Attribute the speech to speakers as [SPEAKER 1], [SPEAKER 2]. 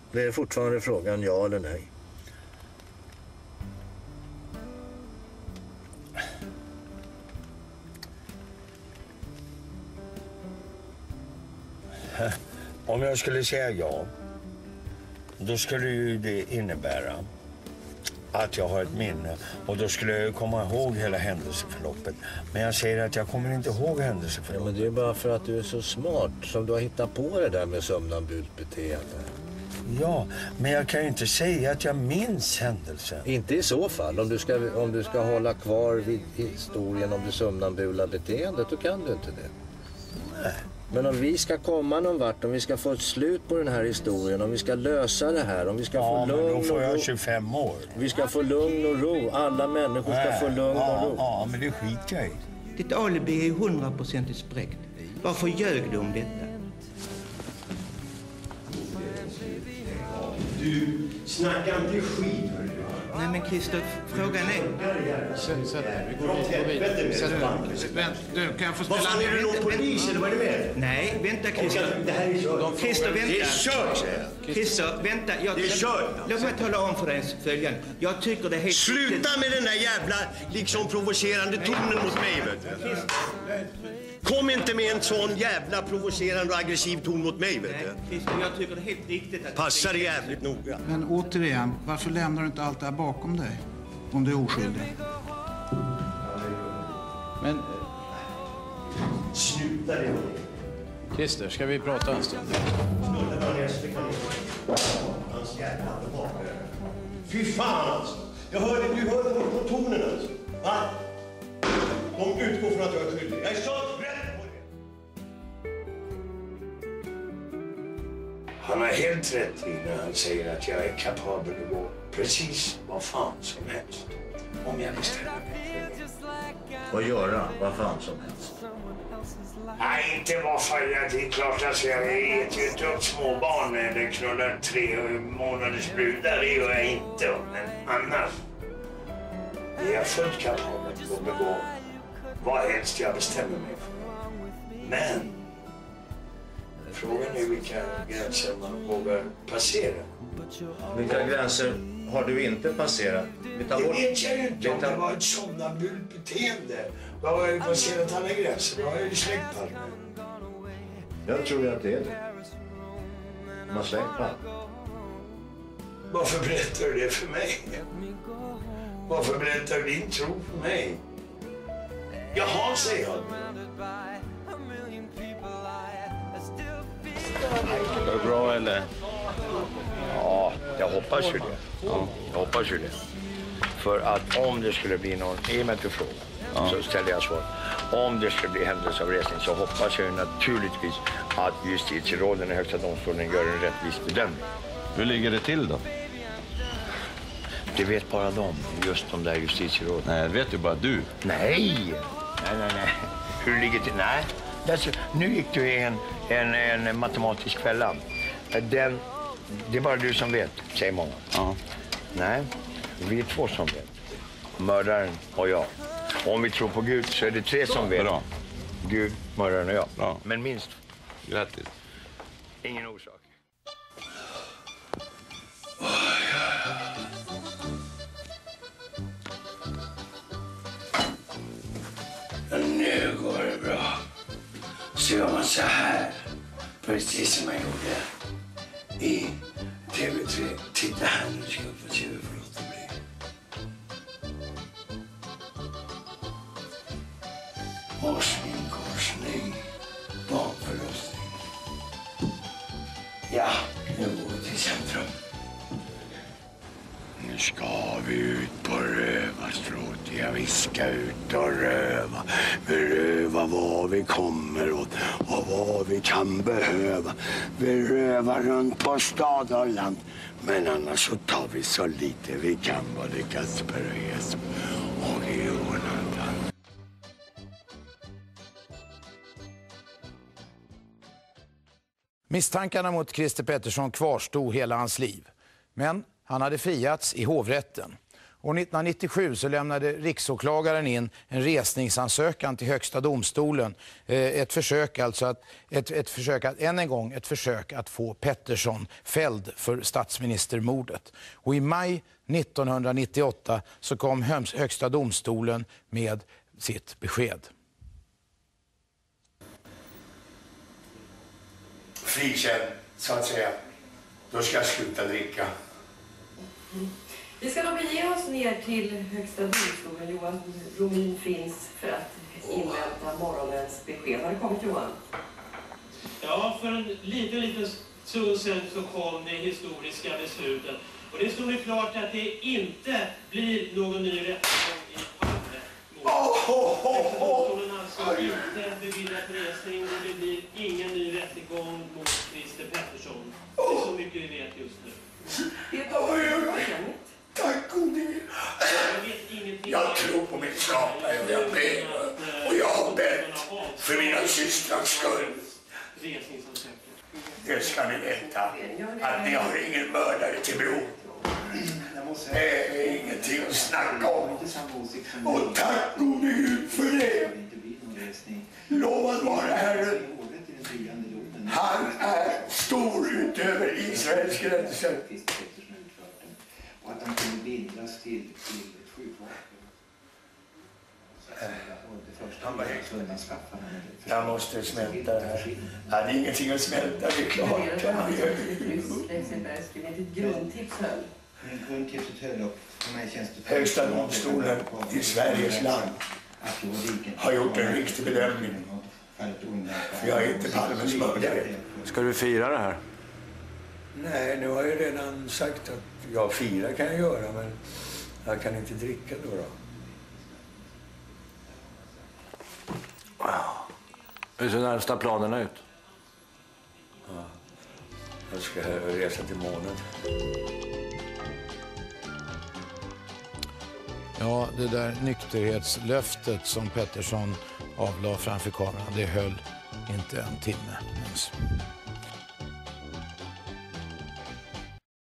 [SPEAKER 1] Det är fortfarande frågan ja eller nej.
[SPEAKER 2] Om jag skulle säga ja, då skulle ju det innebära att jag har ett minne. Och då skulle jag komma ihåg hela händelseförloppet. Men jag säger att jag kommer inte ihåg händelseförloppet.
[SPEAKER 1] Ja, men det är bara för att du är så smart som du har hittat på det där med somnambult beteende.
[SPEAKER 2] Ja, men jag kan ju inte säga att jag minns händelsen.
[SPEAKER 1] Inte i så fall. Om du ska hålla kvar vid historien om det somnambula beteendet, då kan du inte det.
[SPEAKER 2] Nej.
[SPEAKER 1] Men om vi ska komma någon vart, om vi ska få ett slut på den här historien, om vi ska lösa det här, om vi ska få lugn och ro.
[SPEAKER 2] då får jag 25 år.
[SPEAKER 1] Vi ska få lugn och ro. Alla människor ska få lugn och ro.
[SPEAKER 2] Ja, men det skiter jag i.
[SPEAKER 3] Ditt alibi är ju 100% spräckt. Varför ljög du om detta?
[SPEAKER 4] Du snackar inte skit, hörru.
[SPEAKER 3] Nej, men Christer, frågan är...
[SPEAKER 5] Du, kan jag få spela...
[SPEAKER 4] Vad fan, är du någon polis eller vad är det med?
[SPEAKER 3] Nej, vänta Christer.
[SPEAKER 4] Det här är kört.
[SPEAKER 3] Christer, vänta.
[SPEAKER 4] Det är kört, säger jag.
[SPEAKER 3] Christer, vänta.
[SPEAKER 4] Det är kört.
[SPEAKER 3] Låt mig tala om för dig följande. Jag tycker det är helt...
[SPEAKER 4] Sluta med den där jävla liksom provocerande tonen mot mig, vet du. Kom inte med en sån jävla provocerande och aggressiv ton mot mig, vet du.
[SPEAKER 3] Christer, jag tycker det är helt riktigt att...
[SPEAKER 4] Passa dig jävligt noga.
[SPEAKER 5] Men återigen, varför lämnar du inte allt det här bakom dig? Om du är oskyldig.
[SPEAKER 6] Men
[SPEAKER 4] Sluta det.
[SPEAKER 6] Christer, ska vi prata en stund?
[SPEAKER 4] Hans jävla advokat. Fy fan alltså. Du hörde på tonen alltså. Va? De utgår från att jag är skyldig. Jag är så rädd på det.
[SPEAKER 2] Han har helt rätt i när han säger att jag är kapabel att gå precis vad fan som helst. Om jag bestämmer mig för det.
[SPEAKER 1] Och göra vad fan som helst.
[SPEAKER 2] Nej, inte vad fan det är klart. Alltså, jag äter ju inte upp småbarn eller knullar 3 månaders brudar. Det gör jag inte. Men annars är jag fullt kapabel att begå vad helst jag bestämmer mig för. Men frågan är vilka gränser man vågar passera.
[SPEAKER 1] Vilka gränser har du inte passerat?
[SPEAKER 2] Det vet jag ju inte om det var ett somnambult beteende. Vad har jag passerat alla gränser? Vad har jag släckt allt?
[SPEAKER 1] Jag tror ju att det är det. Man har släckt allt.
[SPEAKER 2] Varför berättar du det för mig? Varför berättar du din tro för mig? Jaha, säger jag.
[SPEAKER 7] Är det bra eller?
[SPEAKER 2] Ja, jag hoppas ju det. Ja, jag hoppas ju det. För att om det skulle bli någon, i och med att du frågar, så ställer jag svar. Om det skulle bli händelseavresning så hoppas jag ju naturligtvis att justitieråden i Högsta domstolen gör en rättvis bedömning.
[SPEAKER 7] Hur ligger det till då?
[SPEAKER 2] Det vet bara de, just de där justitieråden.
[SPEAKER 7] Nej, det vet ju bara du.
[SPEAKER 2] Nej. Hur det ligger till? Nej. Nu gick du i en matematisk fälla. Det är bara du som vet, säger många.
[SPEAKER 7] Ja.
[SPEAKER 2] Nej, vi är 2 som vet. Mördaren och jag. Och om vi tror på Gud så är det 3 som vet.
[SPEAKER 7] Bra.
[SPEAKER 2] Gud, mördaren och jag.
[SPEAKER 7] Bra.
[SPEAKER 2] Men minst.
[SPEAKER 7] Grattis.
[SPEAKER 2] Ingen orsak. Nu går det bra. Så gör man så här. Precis som man gjorde i TV3. Titta här, nu ska jag få se hur förlåt det blir. Korsning, bakförlossning. Ja, nu går vi till centrum. Nu ska vi ut på rövarstråt. Ja, vi ska ut och röva. Vi rövar vad vi kommer åt och vad vi kan behöva. Vi rövar runt på stad och land. Men annars så tar vi så lite vi kan, både Kasper och Jesper och Jonathan.
[SPEAKER 8] Misstankarna mot Christer Pettersson kvarstod hela hans liv. Men han hade friats i hovrätten.
[SPEAKER 5] År 1997 så lämnade riksåklagaren in en resningsansökan till Högsta domstolen. Ett försök att få Pettersson fälld för statsministermordet. Och i maj 1998 så kom Högsta domstolen med sitt besked.
[SPEAKER 4] Frikänd, så att säga. Då ska jag sluta dricka.
[SPEAKER 8] Vi ska då bege oss ner till Högsta domstolen. Johan Romin finns för att invänta morgonens besked. Har det kommit, Johan?
[SPEAKER 9] Ja, för en liten stund sedan så kom det historiska beslutet. Och det stod ju klart att det inte blir någon ny rättegång i Palme. Domstolen alltså inte beviljat resning och det blir ingen ny rättegång mot Christer Pettersson. Det är så mycket vi vet just nu.
[SPEAKER 8] Det är
[SPEAKER 4] Tack gode Gud. Jag tror på min skapare och jag ber. Och jag har bett för mina systrars skull. Det ska ni veta. Att ni har ingen mördare till bror. Det är ingenting att snacka om. Och tack gode Gud för det. Lovad vare Herren. Han är stor utöver Israels gränser.
[SPEAKER 10] Och att han kunde bindas till ett skjutvapen.
[SPEAKER 4] Han var jag måste smälta det här. Det är ingenting att smälta, det är klart. Högsta domstolen i Sveriges land har gjort en riktig bedömning. För jag är inte Palmes mördare.
[SPEAKER 7] Ska du fira det här?
[SPEAKER 4] Nej, nu har jag redan sagt att jag fira kan jag göra, men jag kan inte dricka då.
[SPEAKER 7] Wow. Hur ser närmsta planerna ut?
[SPEAKER 4] Ja, jag ska resa till månen.
[SPEAKER 5] Ja, det där nykterhetslöftet som Pettersson avlade framför kameran, det höll inte en timme ens.